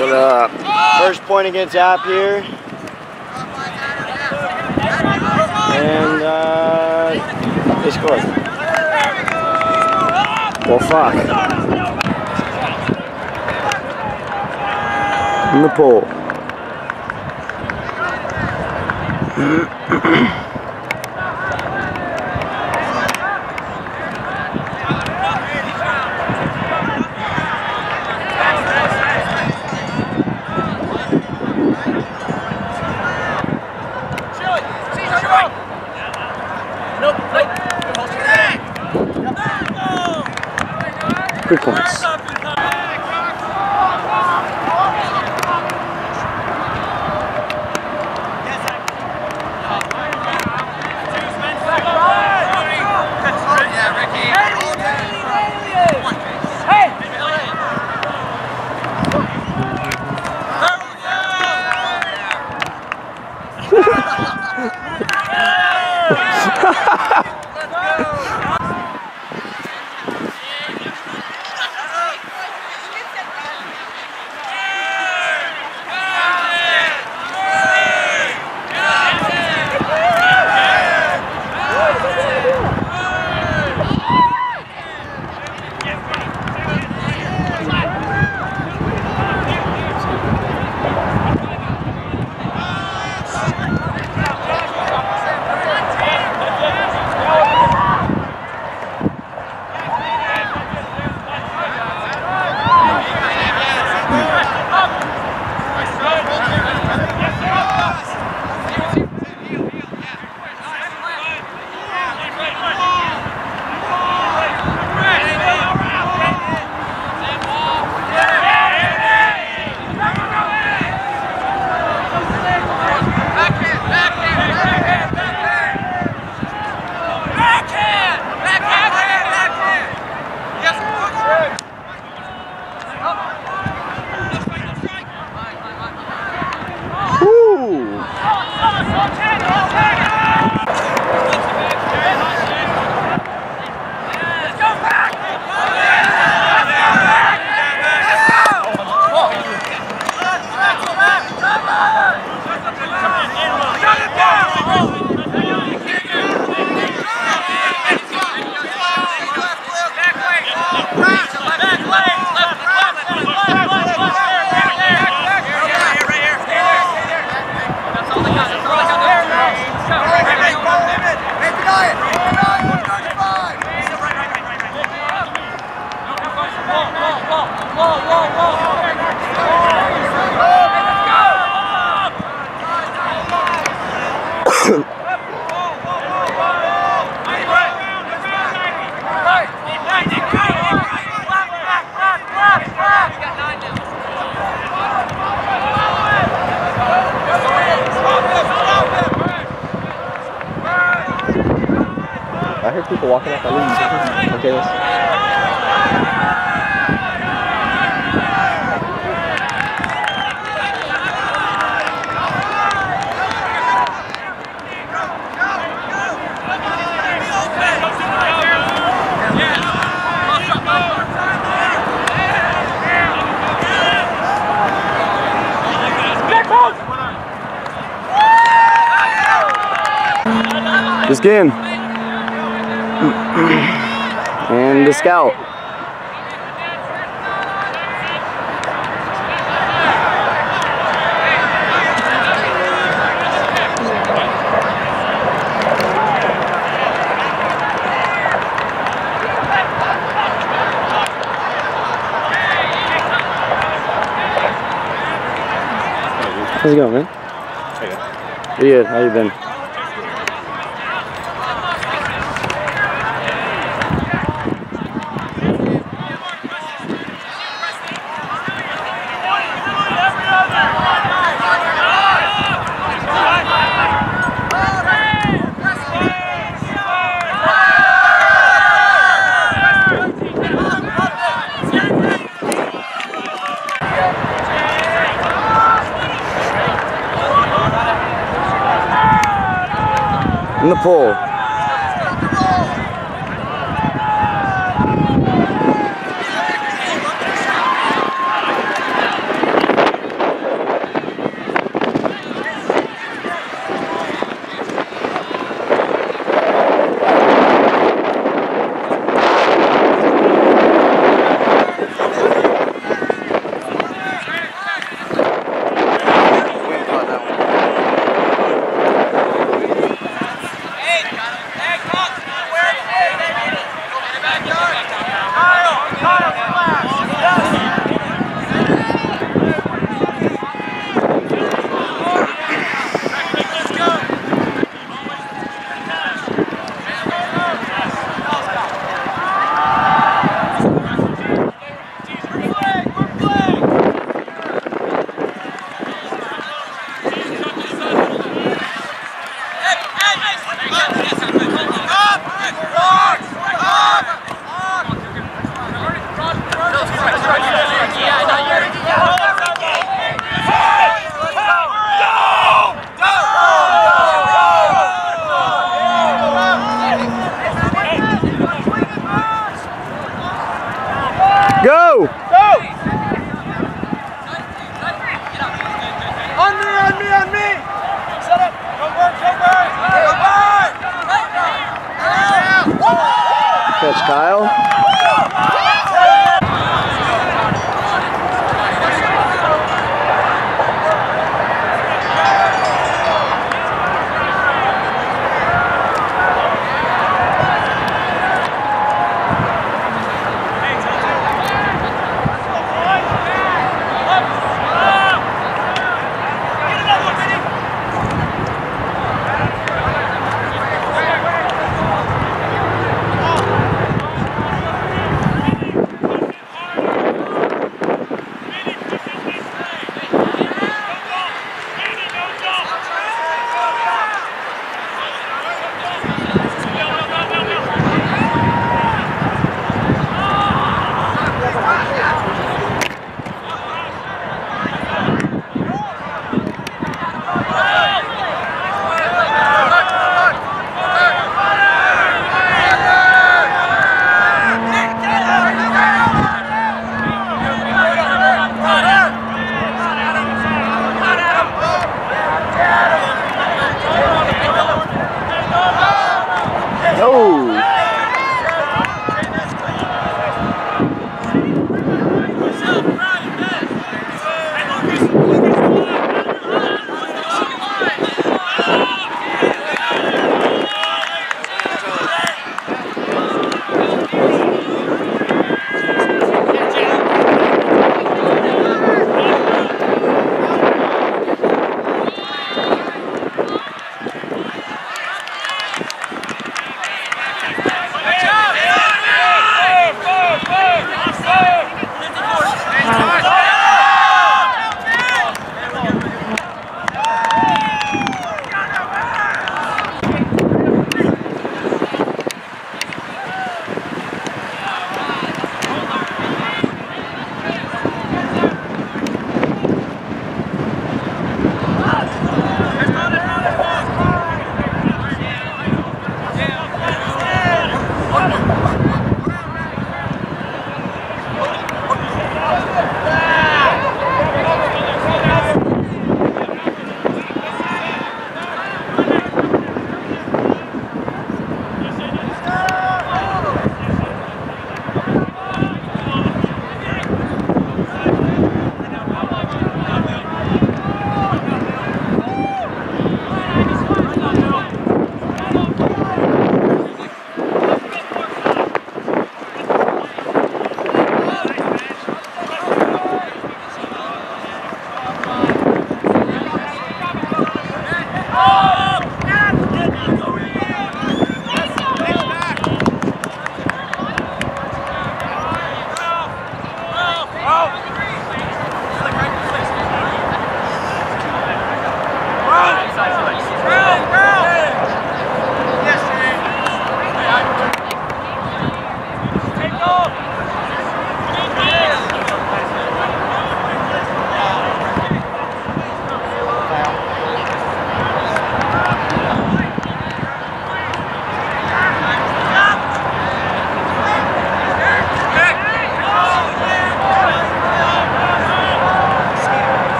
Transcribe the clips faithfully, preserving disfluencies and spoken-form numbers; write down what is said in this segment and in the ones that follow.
So the first point against App here. And uh, they scored. Well, fuck. In the pole. Good points. I heard people walking up. I leave. Okay, let's. Just game. And the scout. How's it going, man? Pretty good. How you been? In the pool. catch, Kyle.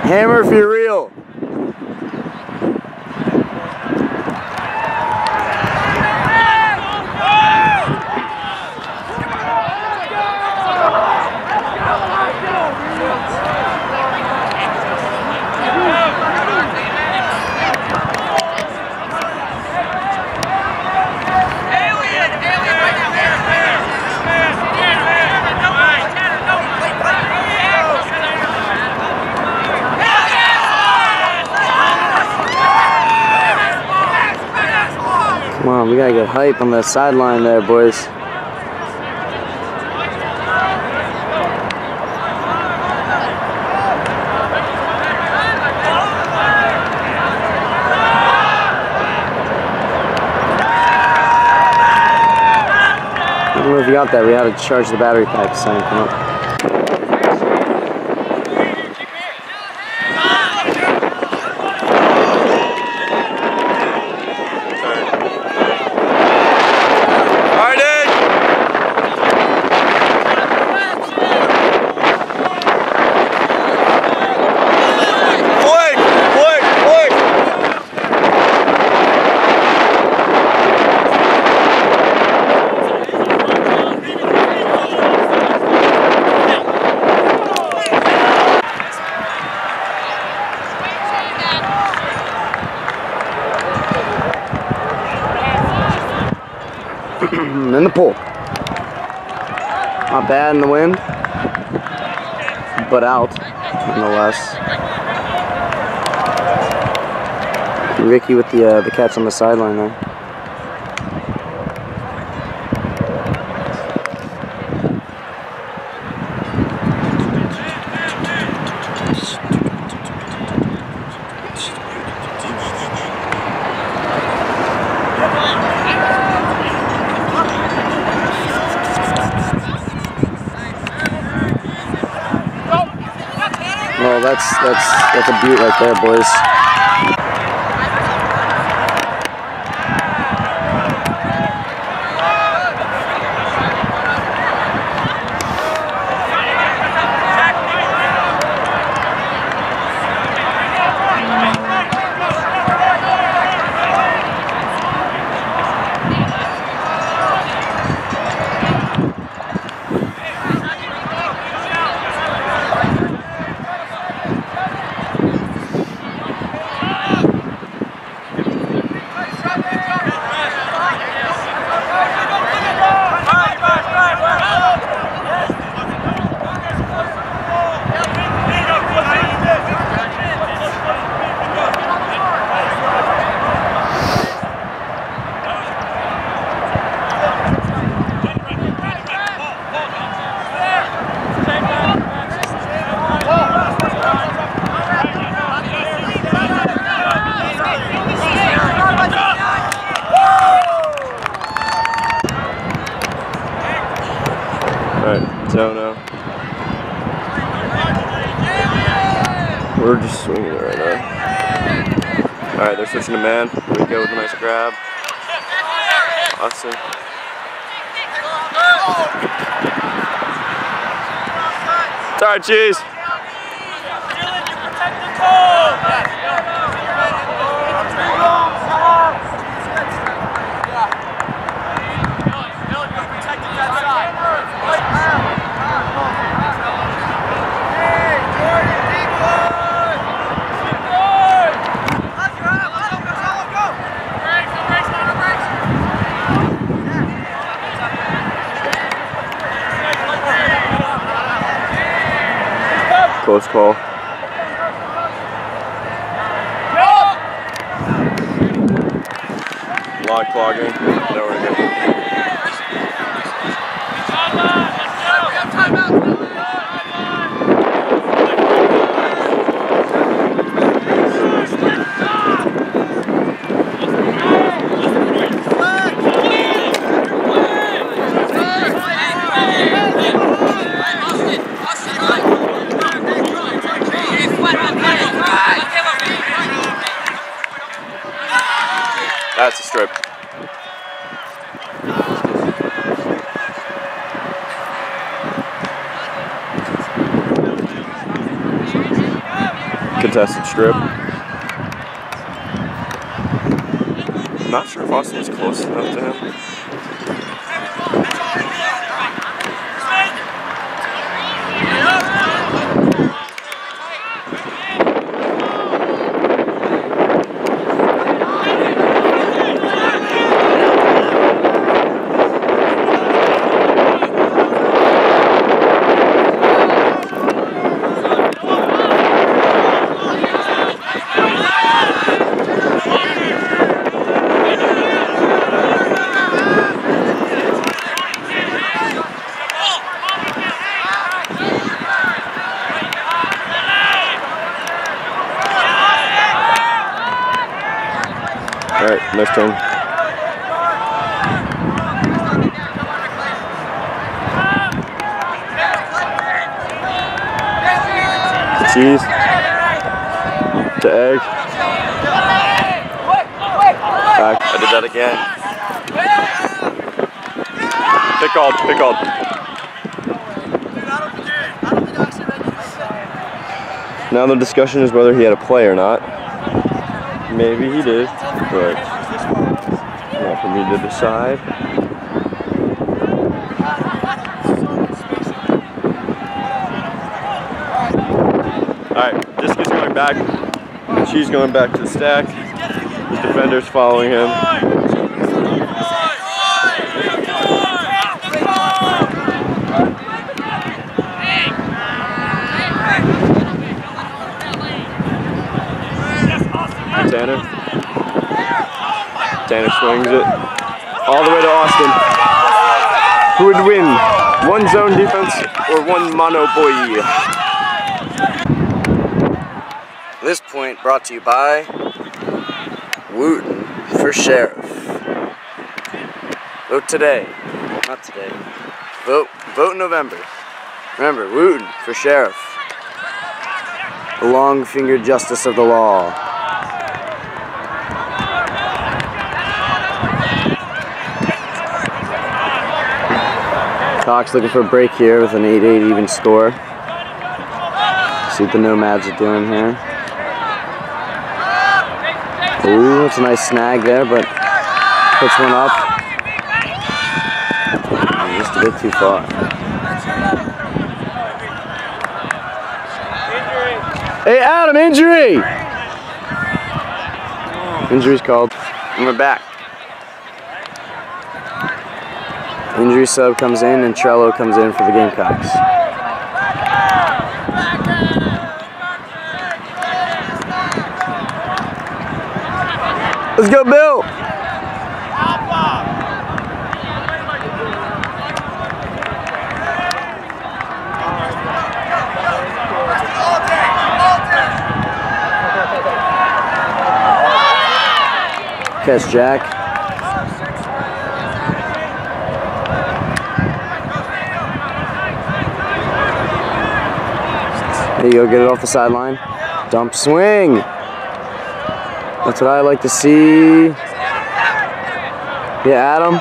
Hammer if you're real. Come on, we gotta get hype on the sideline there, boys. I don't know if you got that. We had to charge the battery pack so I can come up. In the pool. Not bad in the wind, but out nonetheless. Ricky with the uh, the catch on the sideline there. Well, that's that's that's a beaut right there, boys. Alright, so no. We're just swinging it right now. Alright, they're switching to man. Here we go with a nice grab. Awesome. It's alright, cheese. Close call. Log clogging. Nowhere to go. That's a strip. contested strip. Not sure if Austin was close enough to him. All right, next turn. Cheese. To egg. Back. I did that again. Pick called, pick called. Now the discussion is whether he had a play or not. Maybe he did, but not for me to decide. Alright, disc is going back. She's going back to the stack. The defender's following him. Tanner. Tanner swings it all the way to Austin. Who would win? One zone defense or one mono boy? This point brought to you by Wooten for sheriff. Vote today. Not today. Vote vote in November. Remember, Wooten for sheriff. The long-fingered justice of the law. Cox looking for a break here with an eight eight even score. See what the Nomads are doing here. Ooh, that's a nice snag there, but puts one up. Just a bit too far. Hey, Adam, injury! Injury's called. And we're back. Injury sub comes in and Trello comes in for the Gamecocks. Let's go, Bill! Catch Jack. There you go, get it off the sideline. Dump swing. That's what I like to see. Yeah, Adam.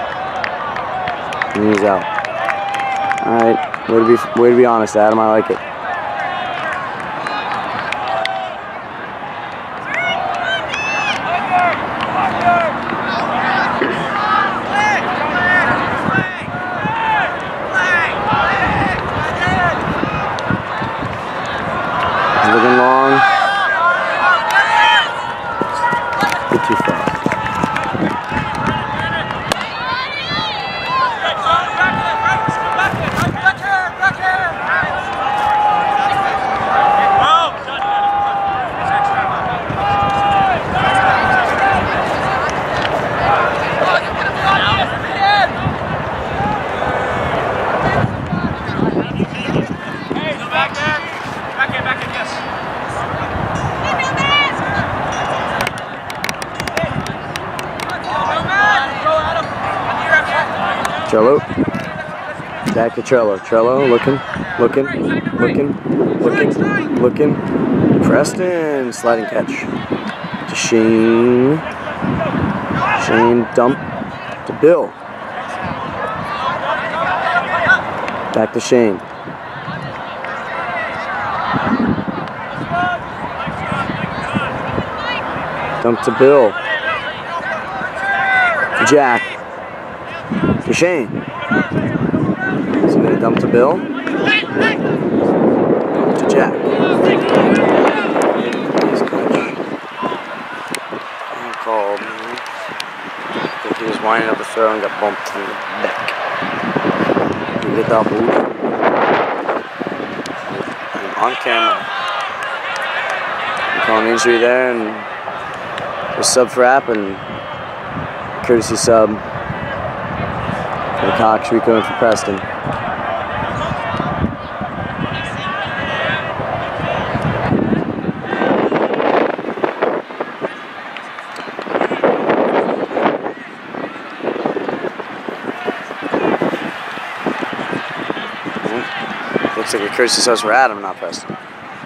And he's out. All right, way to be, way to be honest, Adam. I like it. Looking long. Get too far. Trello. Back to Trello. Trello looking, looking, looking, looking, looking. Preston, sliding catch. To Shane. Shane dump to Bill. Back to Shane. Dump to Bill. To Jack. To Shane. Is he going to dump to Bill? Dump to Jack. He's called. I think he was winding up the throw and got bumped in the neck. You get that move. On camera. I'm calling injury there, and was sub for App and courtesy sub for Cox, Rico, and for Preston. Looks like a courtesy subs for Adam, not Preston.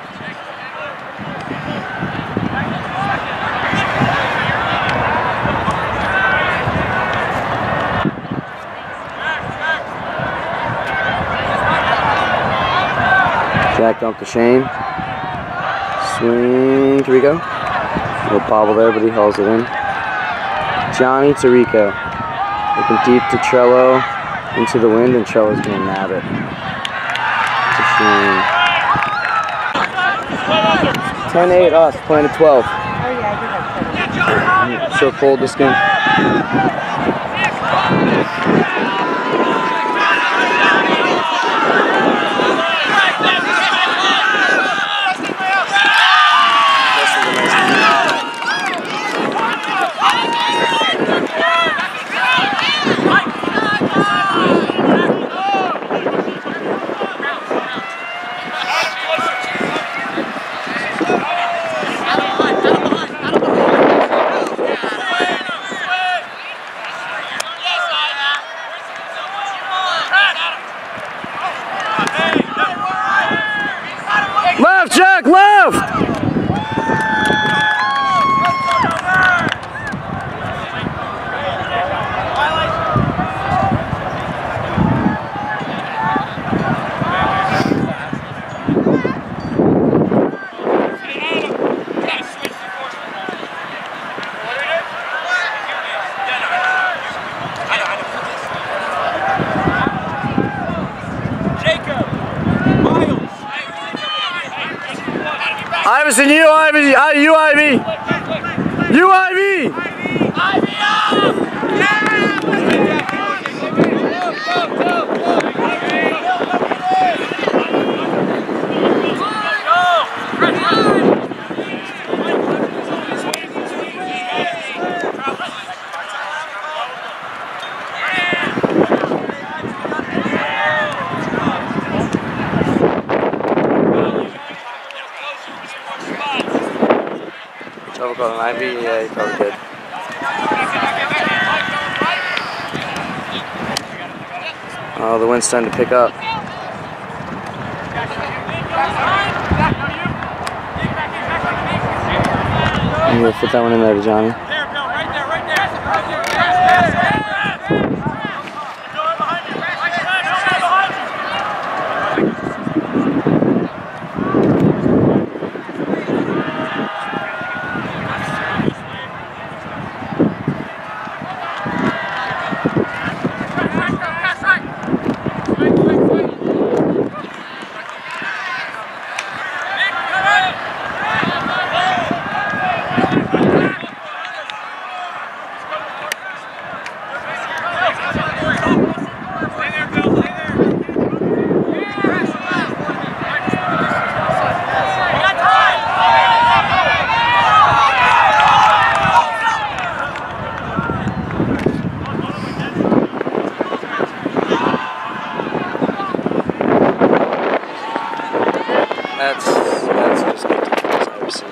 Jack dump to Shane. Swing to Rico. Little bobble there, but he hauls it in. Johnny to Rico. Looking deep to Trello. Into the wind, and Trello's going to nab it. ten eight us, playing at twelve. Oh yeah, I So pulled this game. Left, Jack, left! Iverson, you I V, you I V, you I V. Trouble calling I V? Yeah, he probably did. Oh, the wind's starting to pick up. I'm gonna fit that one in there to Johnny. That's, that's just ridiculous, Iverson.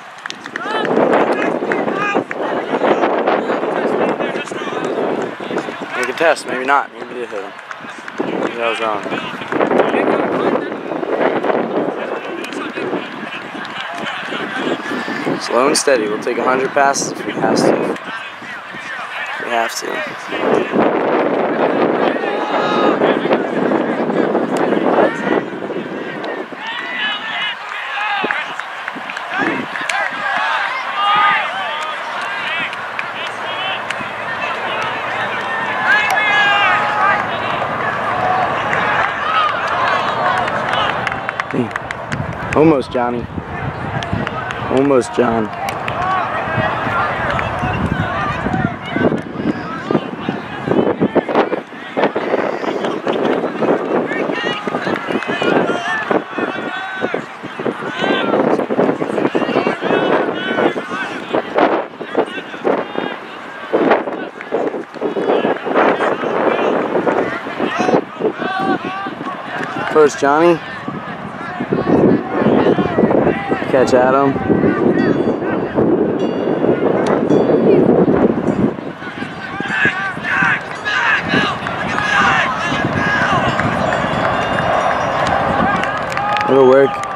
Make a test, maybe not. Maybe he did hit him. Maybe I was wrong. Slow and steady. We'll take one hundred passes if we have to. If we have to. Damn. Almost, Johnny. Almost, John. First, Johnny. Catch Adam. It'll work.